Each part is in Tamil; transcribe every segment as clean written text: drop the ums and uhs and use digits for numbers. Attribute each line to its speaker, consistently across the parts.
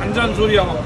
Speaker 1: அஞ்சான் சூர்யாவும்.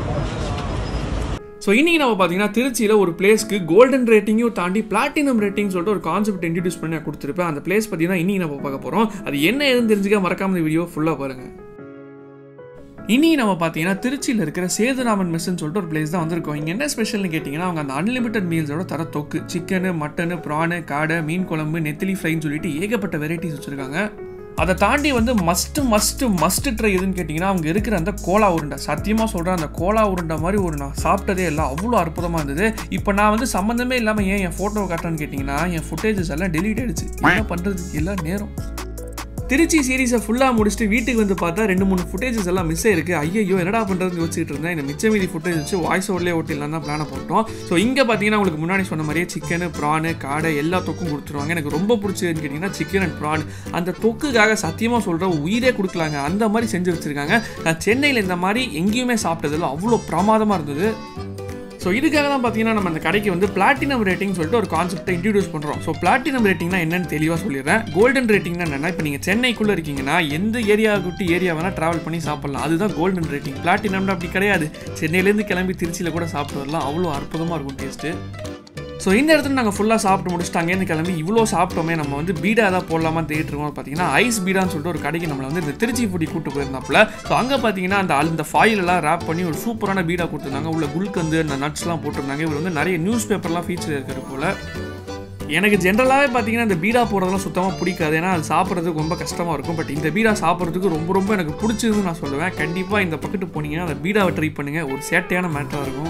Speaker 1: ஸோ இன்றைக்கி நம்ம பார்த்தீங்கன்னா திருச்சியில் ஒரு பிளேஸ்க்கு கோல்டன் ரேட்டிங்கையும் தாண்டி பிளாட்டினம் ரேட்டிங் சொல்லிட்டு ஒரு கான்செப்ட் இன்ட்ரடியூஸ் பண்ணி நான் கொடுத்துருப்பேன். அந்த பிளேஸ் பற்றி தான் இன்றைக்கி நம்ம பார்க்க போகிறோம். அது என்ன ஏதுன்னு தெரிஞ்சுக்க மறக்காம இந்த வீடியோ ஃபுல்லாக பாருங்கள். இன்றைக்கி நம்ம பார்த்தீங்கன்னா திருச்சியில் இருக்கிற சேதுராமன் மெஸ்ன்னு சொல்லிட்டு ஒரு பிளேஸ் தான் வந்திருக்கோம். இங்கே என்ன ஸ்பெஷல்னு கேட்டிங்கன்னா அவங்க அந்த அன்லிமிட்டட் மீல்ஸோட தர தொக்கு, சிக்கனு, மட்டனு, ப்ரானு, காடை, மீன் குழம்பு, நெத்திலி ஃப்ரைன்னு சொல்லிட்டு ஏகப்பட்ட வெரைட்டிஸ் வச்சுருக்காங்க. அதை தாண்டி வந்து மஸ்ட் ட்ரை எதுன்னு கேட்டிங்கன்னா அவங்க இருக்கிற அந்த கோலா உருண்டை. சத்தியமாக சொல்கிறேன், அந்த கோலா உருண்டை மாதிரி ஒரு நான் சாப்பிட்டதே இல்லை, அவ்வளோ அற்புதமாக இருந்தது. இப்போ நான் வந்து சம்மந்தமே இல்லாமல் ஏன் என் ஃபோட்டோவை காட்டுறேன்னு கேட்டிங்கன்னா என் ஃபுட்டேஜஸ் எல்லாம் டெலீட் ஆகிடுச்சு. என்ன பண்ணுறதுக்கு எல்லாம் நேரம். திருச்சி சீரீஸை ஃபுல்லாக முடிச்சுட்டு வீட்டுக்கு வந்து பார்த்தா 2-3 ஃபுட்டேஜஸ் எல்லாம் மிஸ் ஆயிருக்கு. ஐயோ என்னடா பண்ணுறதுன்னு யோசிச்சுட்டு இருந்தேன். இந்த மிச்ச மீதி ஃபுட்டேஜ் வச்சு வாய்ஸ் ஓவர்லேயே ஓட்டிலாம் தான் பிளானை போட்டோம். ஸோ இங்கே பார்த்தீங்கன்னா உங்களுக்கு முன்னாடி சொன்ன மாதிரியே சிக்கனு, ப்ரானு, காடை எல்லா தொக்கும் கொடுத்துருவாங்க. எனக்கு ரொம்ப பிடிச்சதுன்னு கேட்டிங்கன்னா சிக்கன் அண்ட் ப்ரான். அந்த தொக்குக்காக சத்தியமாக சொல்கிறேன் உயிரே கொடுக்கலாங்க, அந்த மாதிரி செஞ்சு வச்சுருக்காங்க. நான் சென்னையில் இந்த மாதிரி எங்கேயுமே சாப்பிட்டதில்ல, அவ்வளோ பிரமாதமாக இருந்தது. ஸோ இதுக்காக தான் பார்த்தீங்கன்னா நம்ம அந்த கடைக்கு வந்து பிளாட்டினம் ரேட்டிங் சொல்லிட்டு ஒரு கான்செப்டை இன்ட்ரடியூஸ் பண்ணுறோம். ஸோ பிளாட்டினம் ரேட்டிங்னா என்னன்னு தெளிவாக சொல்லிடுறேன். கோல்டன் ரேட்டிங்னா என்னன்னா, இப்போ நீங்கள் சென்னைக்குள்ளே இருக்கீங்கன்னா எந்த ஏரியாவுக்கு ஏரியா வேணால் ட்ராவல் பண்ணி சாப்பிட்லாம், அதுதான் கோல்டன் ரேட்டிங். பிளாட்டினம்னா அப்படி கிடையாது, சென்னையிலேருந்து கிளம்பி திருச்சியில் கூட சாப்பிட்டு வரலாம், அவ்வளோ அற்புதமாக இருக்கும் டேஸ்ட்டு. ஸோ இந்த இடத்துல நாங்கள் ஃபுல்லாக சாப்பிட்டு முடிச்சுட்டு அங்கேருந்து கிளம்பி இவ்வளோ சாப்பிட்டோமே நம்ம வந்து பீடா ஏதாவது போடலாமான்னு தேடிருக்கோம். பார்த்தீங்கன்னா ஐஸ் பீடான்னு சொல்லிட்டு ஒரு கடைக்கு நம்மளை வந்து இந்த திருச்சி ஃபுட்டி கூட்டு போயிருந்தாப்புல. ஸோ அங்கே பார்த்தீங்கன்னா அந்த ஃபாயிலெல்லாம் ரேப் பண்ணி ஒரு சூப்பரான பீடா கொடுத்துருந்தாங்க. உள்ள குல்கந்து அந்த நட்ஸ்லாம் போட்டிருந்தாங்க. இவர் வந்து நிறைய நியூஸ் பேப்பர்லாம் ஃபீச்சர் இருக்கிறது போல். எனக்கு ஜென்ரலாகவே பார்த்தீங்கன்னா இந்த பீடா போடுறதெல்லாம் சுத்தமாக பிடிக்காது, ஏன்னா அது சாப்பிட்றதுக்கு ரொம்ப கஷ்டமாக இருக்கும். பட் இந்த பீடா சாப்பிட்றதுக்கு ரொம்ப எனக்கு பிடிச்சதுன்னு நான் சொல்லுவேன். கண்டிப்பாக இந்த பக்கத்து போனீங்கன்னா அந்த பீடாவை ட்ரை பண்ணுங்கள், ஒரு சேட்டையான மேட்டராக இருக்கும்.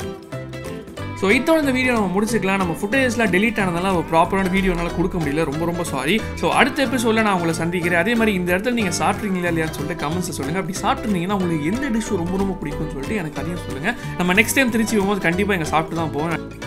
Speaker 1: ஸோ இதோட இந்த வீடியோ நம்ம முடிச்சுக்கலாம். நம்ம ஃபுட்டேஜஸ்லாம் டெலீட் ஆனதால ஒரு ப்ராப்பரான வீடியோனால கொடுக்க முடியல, ரொம்ப சாரி. ஸோ அடுத்த எபிசோடில் நான் உங்களை சந்திக்கிறேன். அதே மாதிரி இந்த இடத்துல நீங்கள் சாப்பிட்றீங்களா இல்லையான்னு சொல்லிட்டு கமெண்ட்ஸை சொல்லுங்கள். அப்படி சாப்பிட்ருந்தீங்கன்னா உங்களுக்கு எந்த டிஷ் ரொம்ப பிடிக்கும்னு சொல்லிட்டு எனக்கு அதையும் சொல்லுங்கள். நம்ம நெக்ஸ்ட் டைம் திருச்சி போகும்போது கண்டிப்பாக எங்கள் சாப்பிட்டு தான் போவோம்.